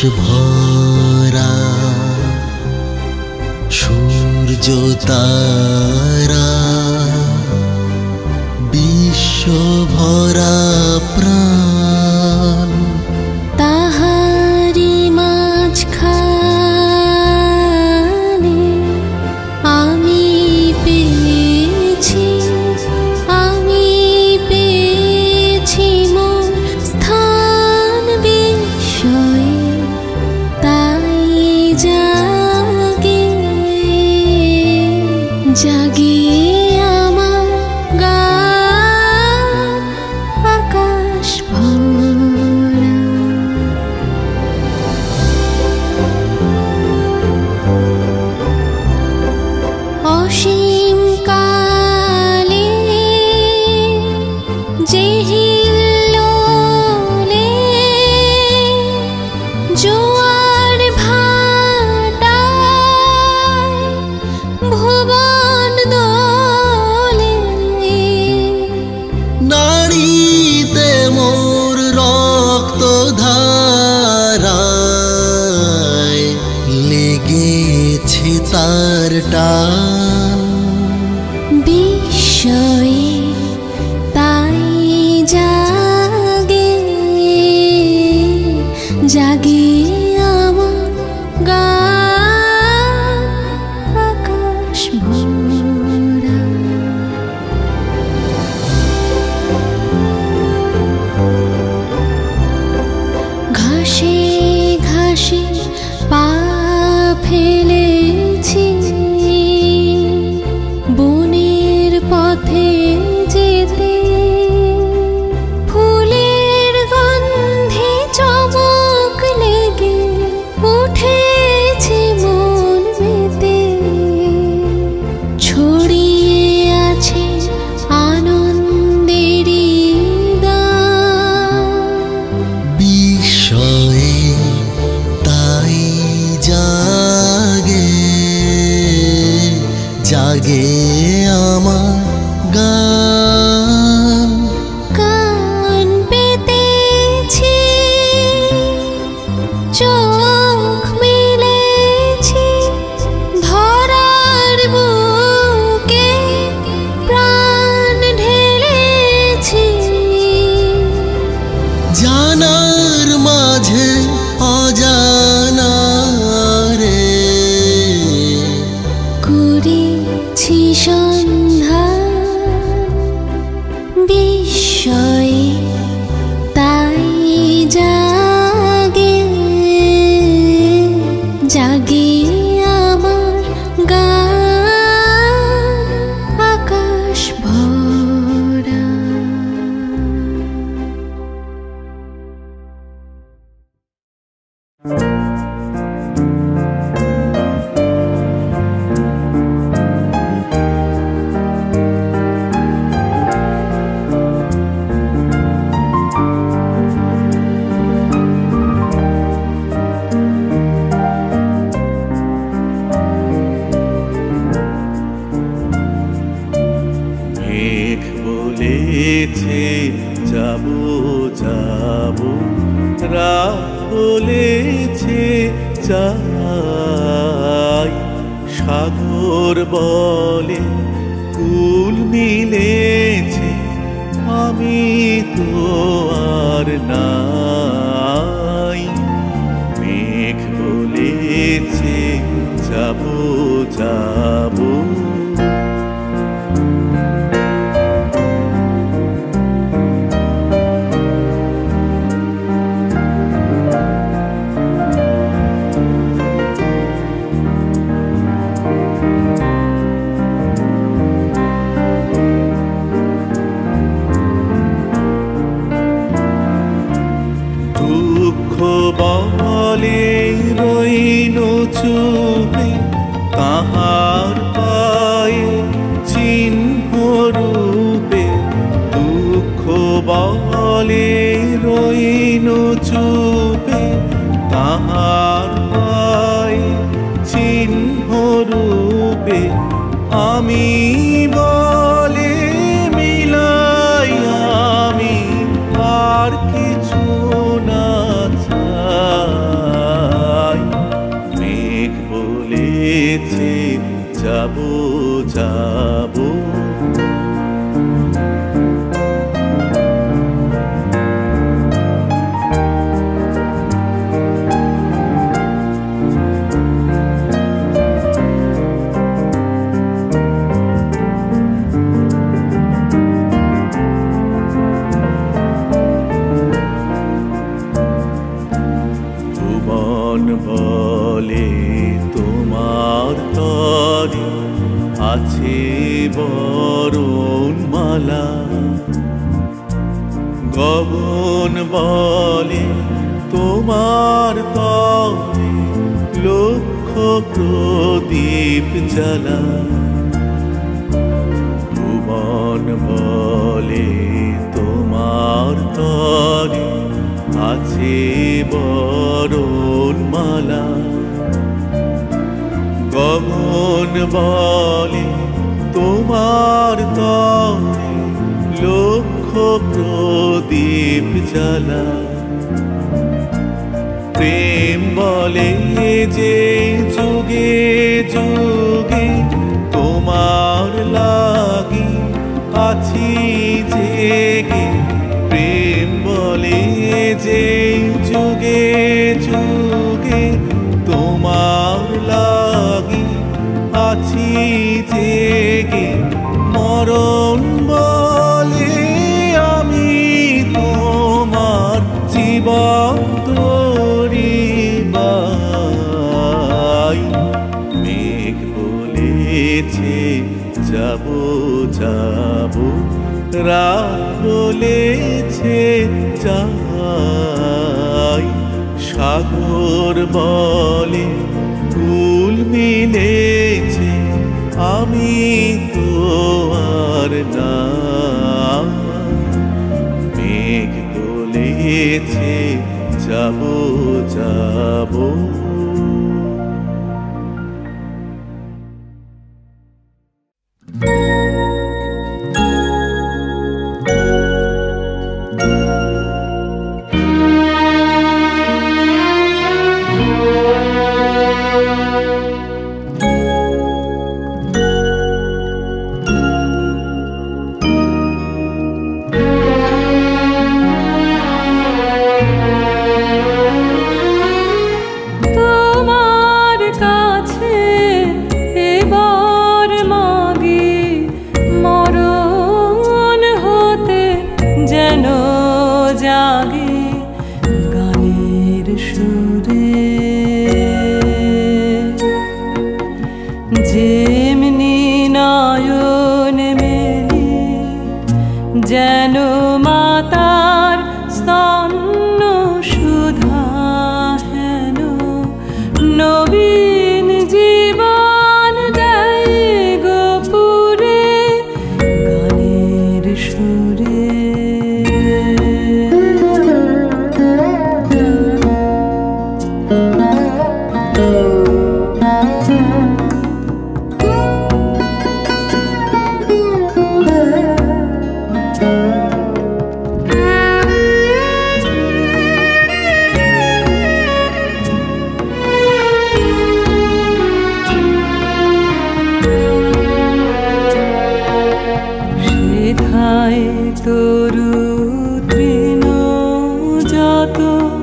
ভরা সূর্য তারা বিশ্ব ভরা প্রাণ তাহারি মাঝখানে আমি পেয়েছি মোর স্থান বিশ্বয়ে তাই জাগে জাগে আমার গান আকাশ ভরা। অসীম কালে যে হিল্লোলে জোয়ার ভাটায় ভুবন দোলে নাড়িতে মোর রক্ত ধারায় লেগেছে তার টান বিশ্বয়ে তাই জাগে জাগে আমার গান আকাশ ভরা। ঘাসে ঘাসে পা ফেলেছি বনের পথে যেতে ফুলের গন্ধে চমক লেগে উঠেছে মন মেতে ছড়িয়ে আছে আনন্দেরই গান বিশ্বয়ে তাই জাগে জাগে আমার গান কান পেতেছি চোখ মেলেছি ধরার বুকে প্রাণ ঢেলেছি জানার মাঝে অজানা রে করেছি সন্ধান বিশ্বয়ে তাই জাগে জাগে আমার গান আকাশ ভরা। মেঘ বলেছে যাবো যাবো রাত বলেছে চাই সাগর বলে কুল মিলেছে আমি তো আর নাই মেঘ বলেছে যাবো যাবো দুঃখ বলে রইল চুপে তাহার পায়ে চিহ্ন রূপে দুঃখ বলে রইল চুপে তাহার পায়ে চিহ্ন রূপে আমি বলে মিলাই আমি আর কিছু না চাই যাবো যাবো। বলে তোমার তরে আছে বরণমালা, গগন বলে তোমার তরে লক্ষ প্রদীপ জ্বালা। ভুবন বলে তোমার তরে আছে বরণমালা, গগন বলে তোমার তরে লক্ষ প্রদীপ জ্বালা। প্রেম বলে যে যুগে যুগে তোমার লাগি আছি জেগে। প্রেম বলে যে যুগে যুগে তোমার লাগি আছি জেগে। মরণ বলে আমি তোমার জীবন তরিবাই। মেঘ বলেছে যাবো যাবো, রাত বলেছে যাই। সাগর বলে কুল মিলেছে আমি তো আর না। মেঘ বলেছে যাবো যাবো। যেন মাতার স্তন্য সুধা হেন নবীন জীবন দেয় গোপুরে গানের সুরে। তরু তৃণ যত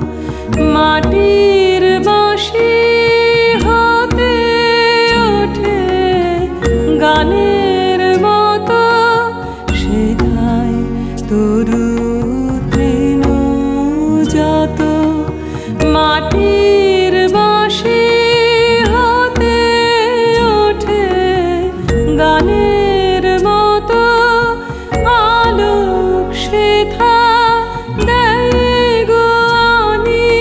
মাটির বাঁশি হতে ওঠে গানের মতো, সেথায় তরু তৃণ যত মাটির বাঁশি হতে ওঠে গানের মতো। সেথা দেয় গো আনি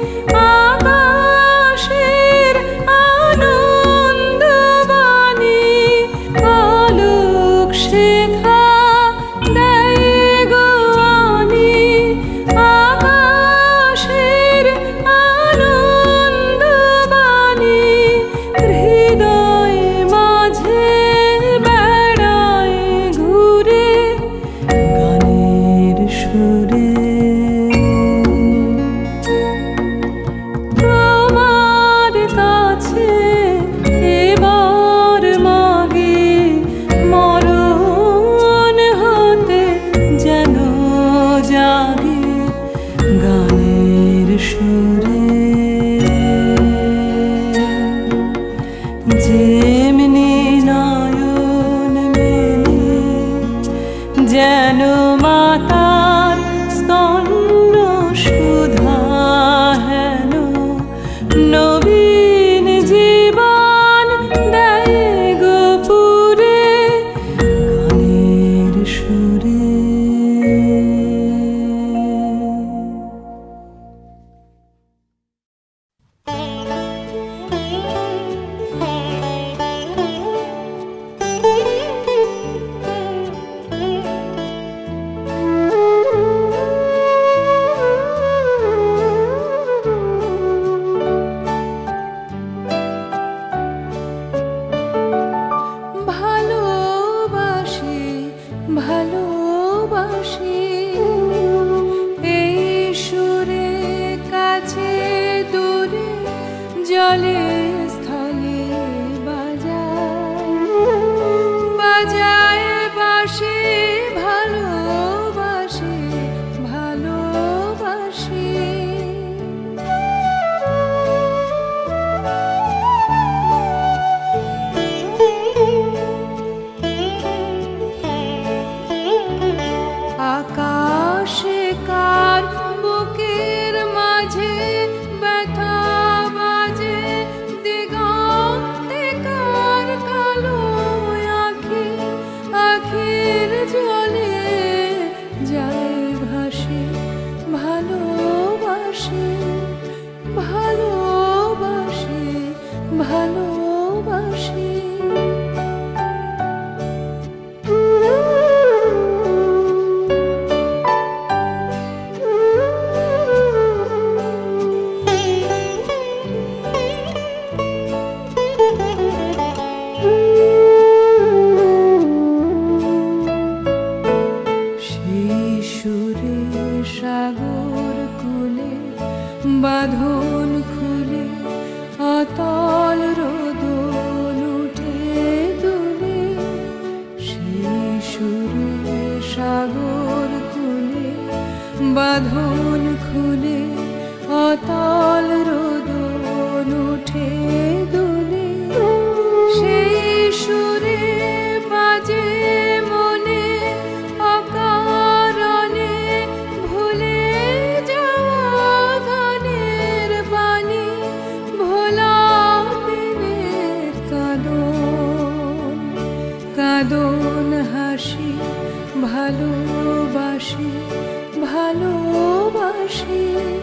আকাশের আনন্দ বাণী। আলোক সেথা দেয় গো আনি আকাশের আনন্দ বাণী। হৃদয় মাঝে বাঁধন খুলে অতল রোদন উঠে দুলে, সেই সুরে বাজে মনে অকারণে ভুলে যাওয়া গানের বাণী, ভোলা দিনের কাঁদন কাঁদন হাসি ভালোবাসি ভালোবাসি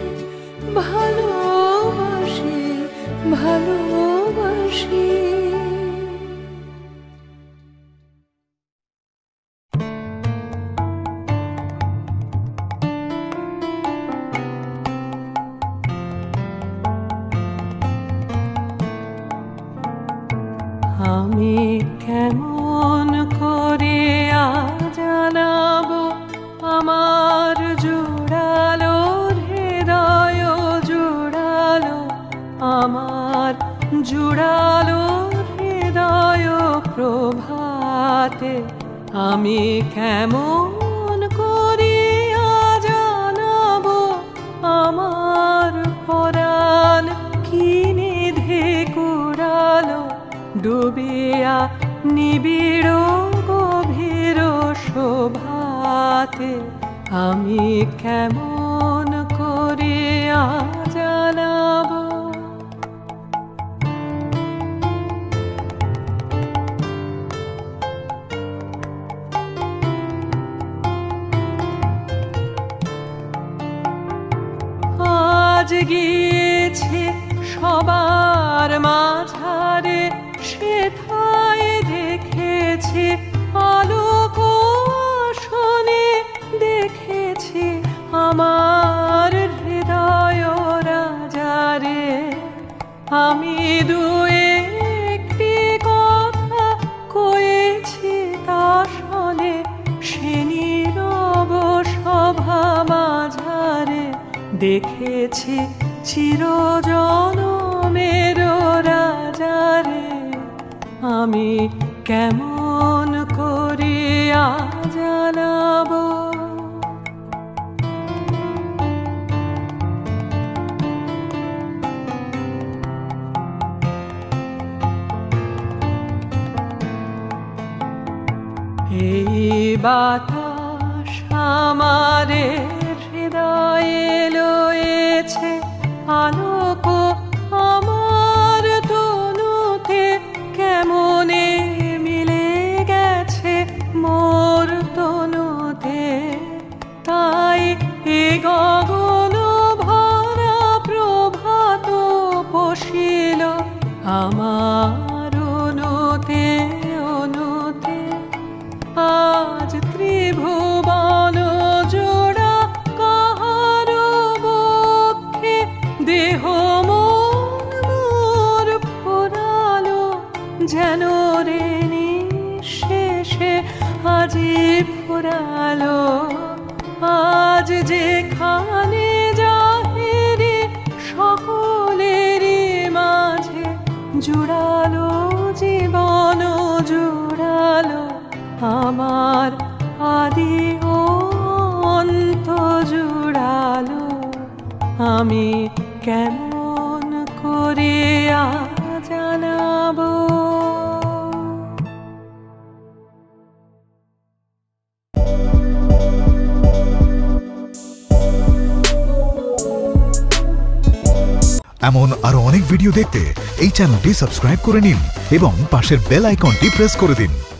ভালোবাসি ভালোবাসি। আমি কেমন করে জানাবো আমার জুড়ালো হৃদয় জুড়ালো, আমার জুড়ালো হৃদয় প্রভাতে। আমি কেমন করে জানাবো আমার পরাণ কি নিধে কুড়ালো, ডুবিয়া নিবিড় গভীর শোভাতে। আমি কেমন করে জানাবো আজ গিয়েছে সবার মাঝারে, সেথায় দেখেছি আলোক আসনে, দেখেছি আমার হৃদয় রাজারে। আমি দু একটি কথা কয়েছি তা শোনে, সে নীরব সভা মাঝারে। দেখেছি চিরজনমের রাজারে। আমি কেমন করে জানাবো এই বাতাস আমারে হৃদয়ে লয়েছে, আলোক আমার তনুতে কেমনে মিলে গেছে মোর তনুতে। তাই এ গগন ভরা প্রভাত বসিল আমার অনুতে অনুতে। আজ ত্রিভুবন জোড়া কাহার বক্ষে দেহ মন মোর ফুরালো, যেন রে নিঃশেষে আজি ফুরালো। আজ যেখানে যাহেরে সকলেরই মাঝে জুড়ালো জীবন জুড়ালো, আমার আদি ও অন্ত জুড়ালো। আমি কেমন করে জানাবো এমন আরো অনেক ভিডিও দেখতে এই চ্যানেলটি সাবস্ক্রাইব করে নিন এবং পাশের বেল আইকনটি প্রেস করে দিন।